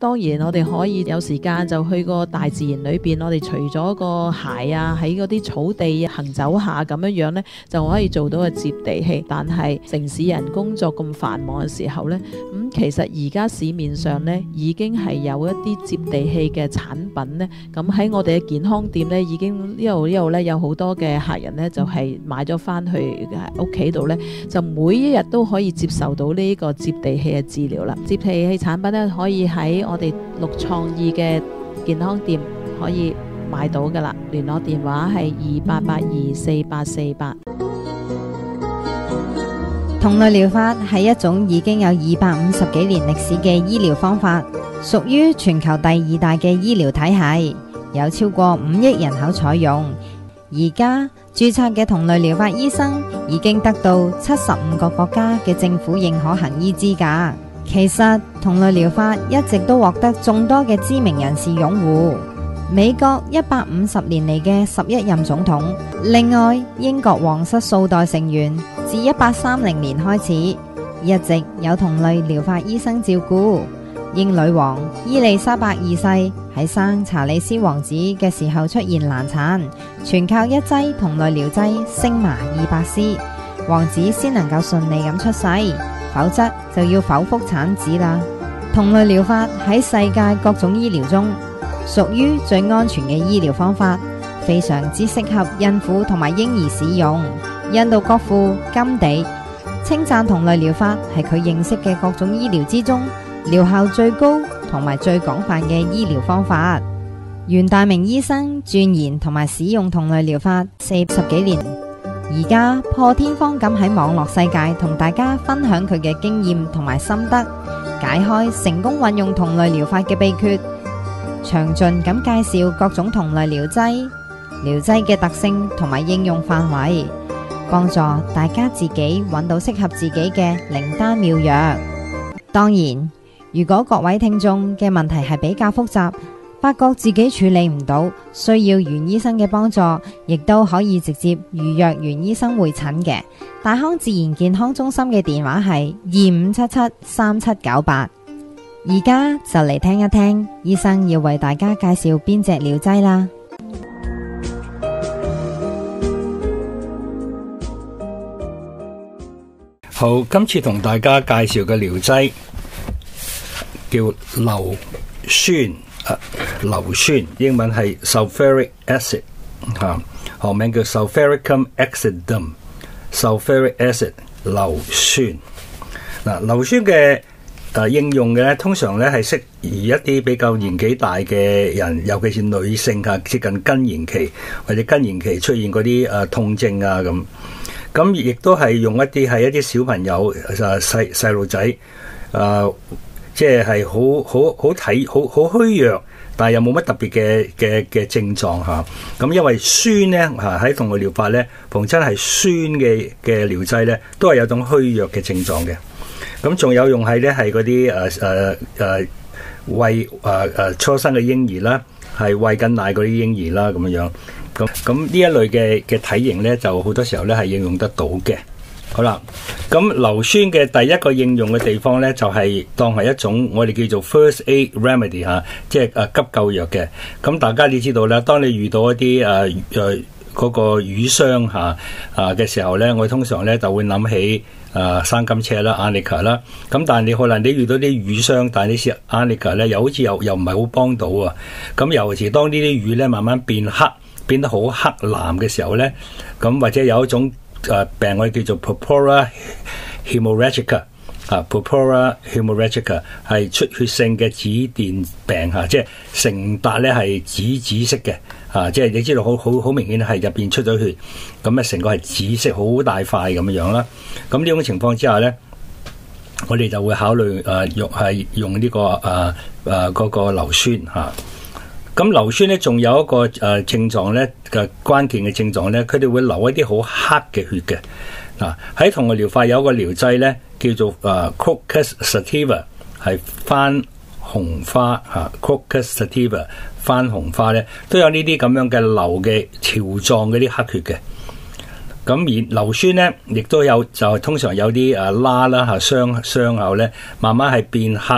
當然我哋可以有時間就去個大自然裏邊，我哋除咗個鞋啊，喺嗰啲草地行走下咁樣呢，就可以做到個接地氣。但係城市人工作咁繁忙嘅時候呢，其實而家市面上呢已經係有一啲接地氣嘅產品呢。咁喺我哋嘅健康店呢，已經呢度呢有好多嘅客人呢，就係買咗翻去屋企度呢，就每一日都可以接受到呢個接地氣嘅治療啦。接地氣產品呢，可以喺我哋綠創意嘅健康店可以買到噶啦，聯絡電話係28824848。 同類療法係一種已經有250幾年歷史嘅醫療方法，屬於全球第2大嘅醫療體系，有超過5億人口採用。而家註冊嘅同類療法醫生已經得到75個國家嘅政府認可行醫資格。其實同類療法一直都獲得眾多嘅知名人士擁護。美國150年嚟嘅11任總統，另外英國皇室數代成員自1830年開始，一直有同類療法醫生照顧。英女王伊麗莎白二世喺生查理斯王子嘅時候出現難產，全靠一劑同類療劑星麻200絲，王子先能夠順利咁出世，否則就要剖腹產子啦。同類療法喺世界各種醫療中屬於最安全嘅醫療方法，非常之適合孕婦同埋嬰兒使用。印度國父甘地稱讚同類療法係佢認識嘅各種醫療之中療效最高同埋最廣泛嘅醫療方法。袁大明醫生鑽研同埋使用同類療法40幾年，而家破天荒咁喺網絡世界同大家分享佢嘅經驗同埋心得，解開成功運用同類療法嘅秘訣，詳盡咁介紹各種同類療劑嘅特性同埋應用範圍，幫助大家自己揾到適合自己嘅靈丹妙藥。當然，如果各位聽眾嘅問題係比較複雜，發覺自己處理唔到，需要袁醫生嘅幫助，亦都可以直接預約袁醫生會診嘅。大康自然健康中心嘅電話係25773798。而家就嚟聽一聽醫生要為大家介紹邊隻療劑啦。 好，今次同大家介紹嘅療劑叫硫酸，硫酸英文係 sulfuric acid， 學名叫 sulfuricum acidum，sulfuric acid 硫酸。硫酸嘅應用嘅通常咧係適宜一啲比較年紀大嘅人，尤其是女性接近更年期或者更年期出現嗰啲痛症啊咁亦都係用一啲小朋友細路仔即係好虛弱，但係又冇乜特別嘅症狀嚇。咁因為酸咧喺同類療法咧，逢親係酸嘅療劑咧，都係有種虛弱嘅症狀嘅。咁仲有用係咧係嗰啲餵初生嘅嬰兒啦，係餵緊奶嗰啲嬰兒啦咁樣。咁呢一類嘅體型咧，就好多時候咧係應用得到嘅。好啦，咁硫酸嘅第一個應用嘅地方咧，就係當係一種我哋叫做 first aid remedy 即係急救藥嘅。咁大家你知道啦，當你遇到一啲嗰個瘀傷嘅時候咧，我通常咧就會諗起生金車啦 Arnica 啦。咁但係你可能你遇到啲瘀傷，但係呢啲 Arnica 咧又好似又唔係好幫到啊。咁尤其是當呢啲瘀咧慢慢變得好黑藍嘅時候咧，咁或者有一種病我哋叫做 purpura hemorrhagica，purpura hemorrhagica 係出血性嘅紫癜病即係成笪咧係紫色嘅即係你知道好明顯係入邊出咗血，咁啊成個係紫色好大塊咁樣啦。咁呢種情況之下咧，我哋就會考慮用呢個嗰個硫酸咁硫酸咧，仲有一個症狀咧嘅關鍵嘅症狀咧，佢哋會流一啲好黑嘅血嘅。喺同類療法有一個療劑咧，叫做Crocus sativa， 係番紅花Crocus sativa 番紅花咧，都有呢啲咁樣嘅流嘅條狀嗰啲黑血嘅。咁而硫酸咧，亦都有就通常有啲疤啦傷口咧，慢慢係變黑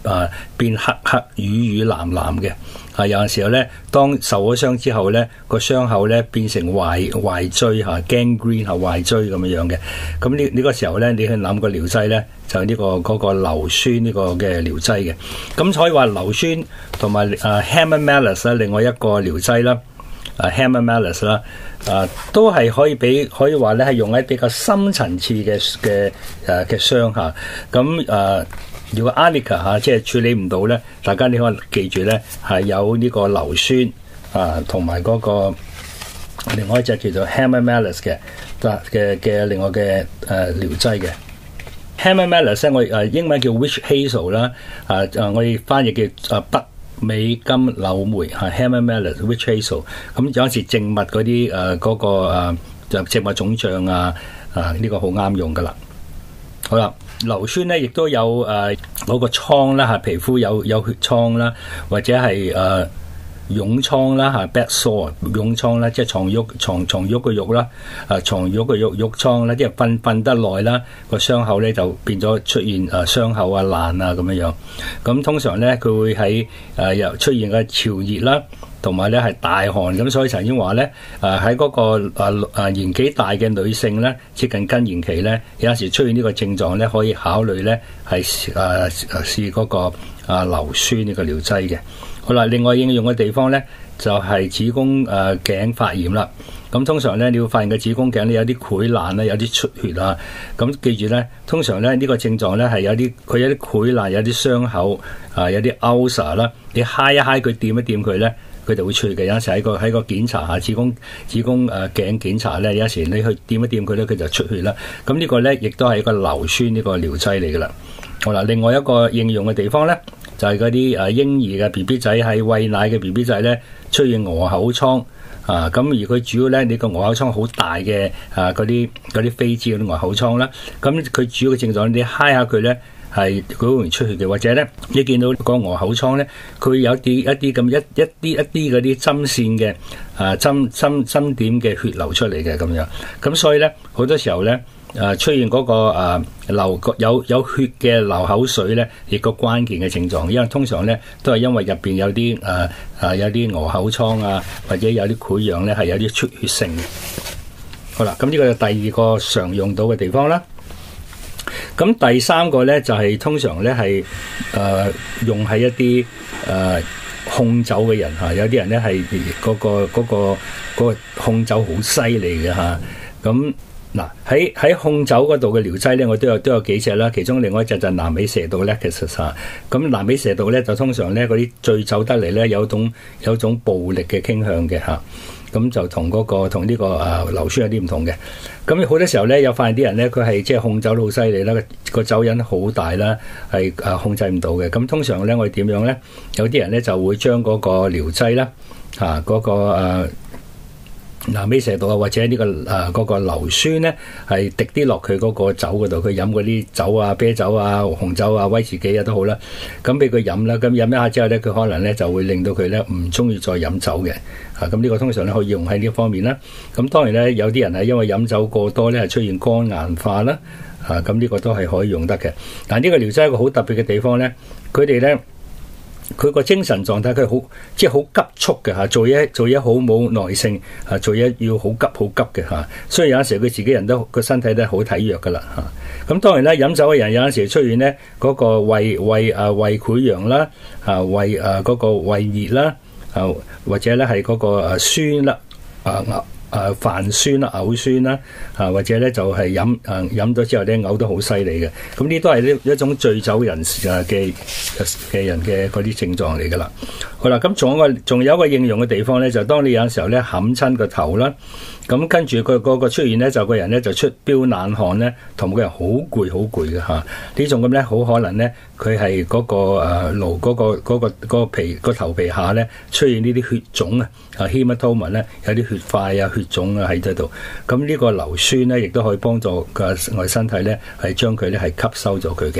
變黑黑、瘀瘀、藍藍嘅。有陣時候咧，當受咗傷之後咧，個傷口咧變成壞疽gangrene 壞疽咁樣嘅。咁呢個時候咧，你去諗個療劑咧，就呢個硫酸呢個嘅療劑嘅。咁所以話硫酸同埋Hamamelis 另外一個療劑啦，Hamamelis 啦，都係可以話咧係用喺比較深層次嘅傷嚇。咁如果 Arnica 即係處理唔到咧，大家你可以記住咧，係有呢個硫酸同埋嗰個另外一隻叫做 Hamamelis 嘅另外嘅療劑嘅 Hamamelis 我英文叫 witch hazel 啦，我哋翻譯叫北美金柳梅Hamamelis witch hazel。咁有陣時靜脈嗰啲嗰個就靜脈腫脹呢個好啱用噶啦。好啦。硫酸咧，亦都有嗰個瘡啦，皮膚有血瘡啦，或者係痈瘡啦bad sore 痈瘡啦，即係床褥嘅褥啦，床褥嘅褥瘡啦，即係瞓得耐啦，個傷口咧就變咗出現傷口爛咁樣。咁通常咧佢會喺又出現嘅潮熱啦。同埋咧係大汗，咁所以曾經話咧，喺嗰個年紀大嘅女性咧，接近更年期咧，有陣時出現呢個症狀咧，可以考慮咧係試嗰個硫酸呢個療劑嘅。好啦，另外應用嘅地方咧就係子宮頸發炎啦。咁通常咧你會發現個子宮頸咧有啲潰爛咧，有啲出血啊。咁記住咧，通常咧呢個症狀咧係有啲潰爛，有啲傷口有啲 ulcer 啦。你揩一揩佢，掂一掂佢咧。佢就會出血嘅。有陣時喺個檢查下子宮頸檢查咧，有陣時你去掂一掂佢咧，佢就出血啦。咁呢個咧亦都係一個硫酸呢個療劑嚟噶啦。好啦，另外一個應用嘅地方咧，就係嗰啲嬰兒嘅 BB 仔喺餵奶嘅 BB 仔咧出現鵝口瘡咁而佢主要咧，你個鵝口瘡好大嘅嗰啲飛滋嗰啲鵝口瘡啦。咁佢主要嘅症狀，你揩下佢咧。係佢好容易出血嘅，或者咧，你見到個鵝口瘡咧，佢有一啲嗰啲針線嘅針點嘅血流出嚟嘅咁樣，咁所以咧好多時候咧出現嗰個有血嘅流口水咧，亦個關鍵嘅症狀，因為通常咧都係因為入邊有啲有啲鵝口瘡或者有啲潰瘍咧係有啲出血性嘅。好啦，咁呢個就第二個常用到嘅地方啦。咁第三個咧就係通常咧係用喺一啲控酒嘅人有啲人咧係嗰個控酒好犀利嘅咁嗱喺控酒嗰度嘅療劑咧，我都有幾隻啦。其中另外一隻就係南美蛇毒咧，其實咁南美蛇毒咧就通常咧嗰啲醉酒得嚟咧有種暴力嘅傾向嘅咁就同呢個硫酸有啲唔同嘅。咁好多時候咧，有發現啲人咧，佢係即係控酒都好犀利啦，個酒癮好大啦，係控制唔到嘅。咁通常咧，我哋點樣咧？有啲人咧就會將嗰個療劑啦，嗰個南美蛇毒或者嗰個硫酸咧，係滴啲落佢嗰個酒嗰度，佢飲嗰啲酒啤酒紅酒威士忌都好啦，咁俾佢飲啦，咁飲一下之後咧，佢可能咧就會令到佢咧唔中意再飲酒嘅。咁呢個通常咧可以用喺呢方面啦。咁當然咧，有啲人係因為飲酒過多咧，係出現肝硬化啦。咁呢個都係可以用得嘅。但呢個療劑一個好特別嘅地方咧，佢哋咧。佢個精神狀態佢好即係好急促嘅做嘢好冇耐性做嘢要好急嘅所以有陣時佢自己人都個身體都係好體弱噶啦咁當然啦，飲酒嘅人有陣時出現咧嗰個胃潰瘍啦胃嗰個胃熱啦或者咧係嗰個酸啦泛酸啦、嘔酸啦，或者咧就係飲咗之後咧嘔得好犀利嘅，咁呢都係一種醉酒人士嘅人嘅嗰啲症狀嚟噶啦。好啦，咁仲有一個應用嘅地方咧，就當你有陣時候咧冚親個頭啦，咁跟住佢個出現咧就個人咧就出飆冷汗咧，同個人好攰嘅呢種咁咧好可能咧佢係嗰個個皮個頭皮下咧出現呢啲血腫hematoma 咧有啲血塊血腫喺度，咁呢個硫酸咧亦都可以幫助我哋身體咧係將佢咧係吸收咗佢嘅。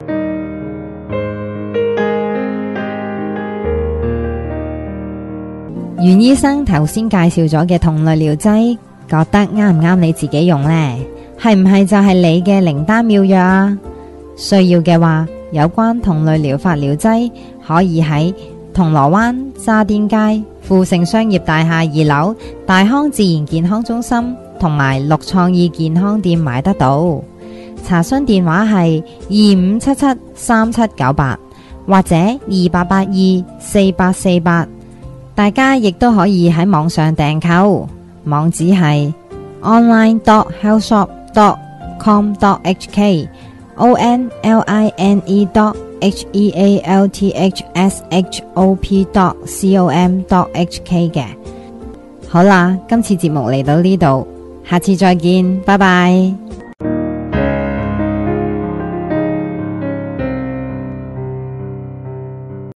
袁醫生頭先介紹咗嘅同類療劑，覺得啱唔啱你自己用呢？係唔係就係你嘅靈丹妙藥啊？需要嘅話， 有關同類療法療劑，可以喺銅鑼灣渣甸街富盛商業大廈2樓大康自然健康中心同埋綠創意健康店買得到。查詢電話係25773798或者28824848。大家亦都可以喺網上訂購，網址係 online.healthshop.com.hk online.healthshop.com.hk 嘅。好啦，今次節目嚟到呢度，下次再見，拜拜。